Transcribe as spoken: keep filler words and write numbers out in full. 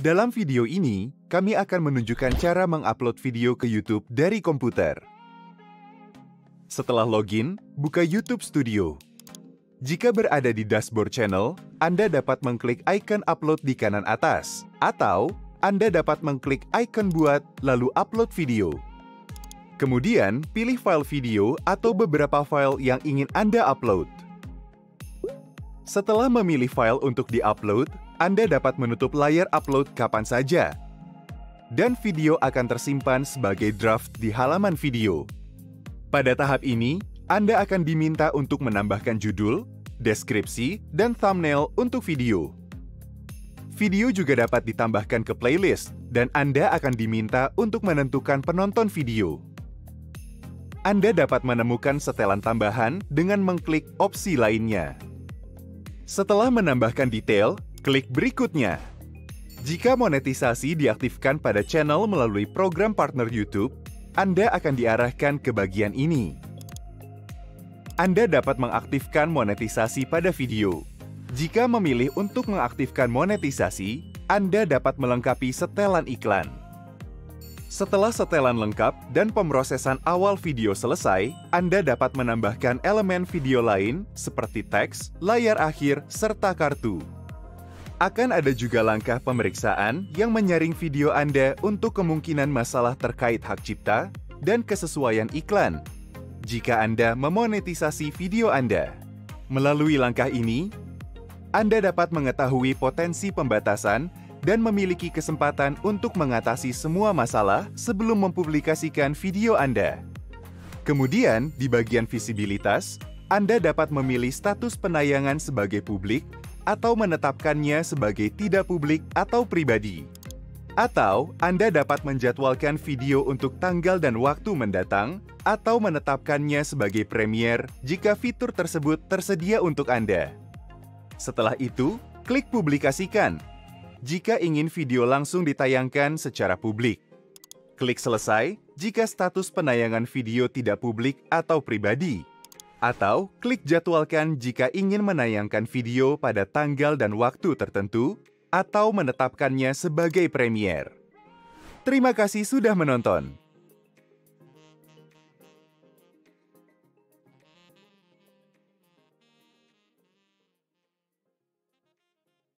Dalam video ini, kami akan menunjukkan cara mengupload video ke YouTube dari komputer. Setelah login, buka YouTube Studio. Jika berada di dashboard channel, Anda dapat mengklik icon upload di kanan atas, atau Anda dapat mengklik icon buat lalu upload video. Kemudian, pilih file video atau beberapa file yang ingin Anda upload. Setelah memilih file untuk di-upload, Anda dapat menutup layar upload kapan saja. Dan video akan tersimpan sebagai draft di halaman video. Pada tahap ini, Anda akan diminta untuk menambahkan judul, deskripsi, dan thumbnail untuk video. Video juga dapat ditambahkan ke playlist, dan Anda akan diminta untuk menentukan penonton video. Anda dapat menemukan setelan tambahan dengan mengklik opsi lainnya. Setelah menambahkan detail, klik berikutnya. Jika monetisasi diaktifkan pada channel melalui program partner YouTube, Anda akan diarahkan ke bagian ini. Anda dapat mengaktifkan monetisasi pada video. Jika memilih untuk mengaktifkan monetisasi, Anda dapat melengkapi setelan iklan. Setelah setelan lengkap dan pemrosesan awal video selesai, Anda dapat menambahkan elemen video lain seperti teks, layar akhir, serta kartu. Akan ada juga langkah pemeriksaan yang menyaring video Anda untuk kemungkinan masalah terkait hak cipta dan kesesuaian iklan jika Anda memonetisasi video Anda. Melalui langkah ini, Anda dapat mengetahui potensi pembatasan dan memiliki kesempatan untuk mengatasi semua masalah sebelum mempublikasikan video Anda. Kemudian, di bagian visibilitas, Anda dapat memilih status penayangan sebagai publik atau menetapkannya sebagai tidak publik atau pribadi. Atau, Anda dapat menjadwalkan video untuk tanggal dan waktu mendatang atau menetapkannya sebagai premier jika fitur tersebut tersedia untuk Anda. Setelah itu, klik publikasikan jika ingin video langsung ditayangkan secara publik. Klik selesai jika status penayangan video tidak publik atau pribadi. Atau klik jadwalkan jika ingin menayangkan video pada tanggal dan waktu tertentu atau menetapkannya sebagai premier. Terima kasih sudah menonton.